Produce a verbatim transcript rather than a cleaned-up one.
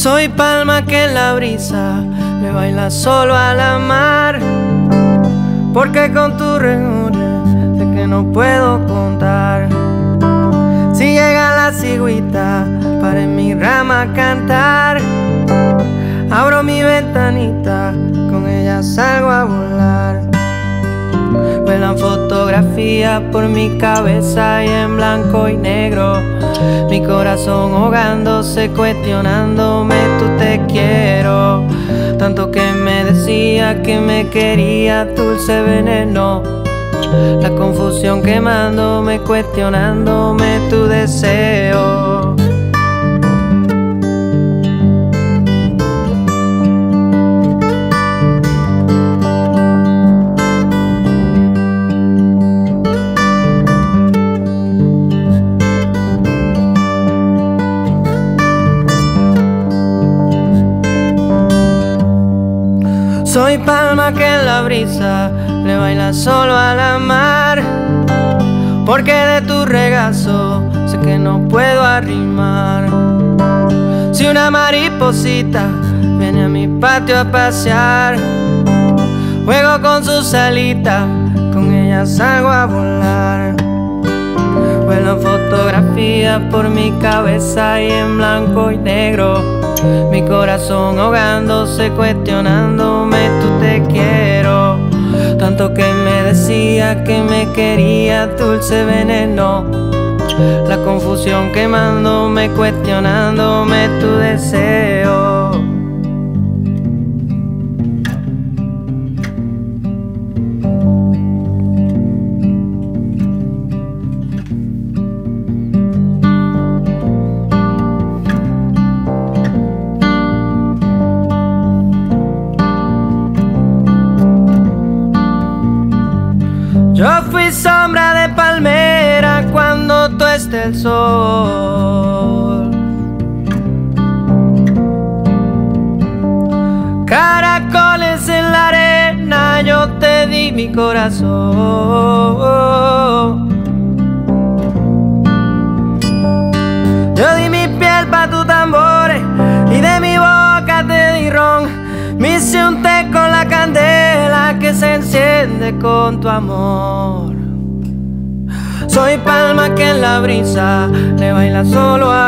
Soy palma que en la brisa le baila solo a la mar, porque con tu reúne sé que no puedo contar. Si llega la cigüita para en mi rama a cantar, abro mi ventanita, con ella salgo a volar. Vuelan fotografías por mi cabeza y en blanco y negro, mi corazón ahogándose, cuestionándome tu te quiero. Tanto que me decía que me quería, dulce veneno. La confusión quemándome, cuestionándome tu deseo. Soy palma que en la brisa le baila solo a la mar, porque de tu regazo sé que no puedo arrimar. Si una mariposita viene a mi patio a pasear, juego con sus alitas, con ella salgo a volar. Vuelan fotografías por mi cabeza y en blanco y negro, mi corazón ahogándose, cuestionándome tu te quiero. Tanto que me decía que me quería, dulce veneno. La confusión quemándome, cuestionándome tu deseo. Yo fui sombra de palmera cuando tueste el sol, caracoles en la arena, yo te di mi corazón. Yo di mi piel pa' tus tambores y de mi boca te di ron. Me hice un té con la candela que se enciende con tu amor. Soy palma que en la brisa le baila solo a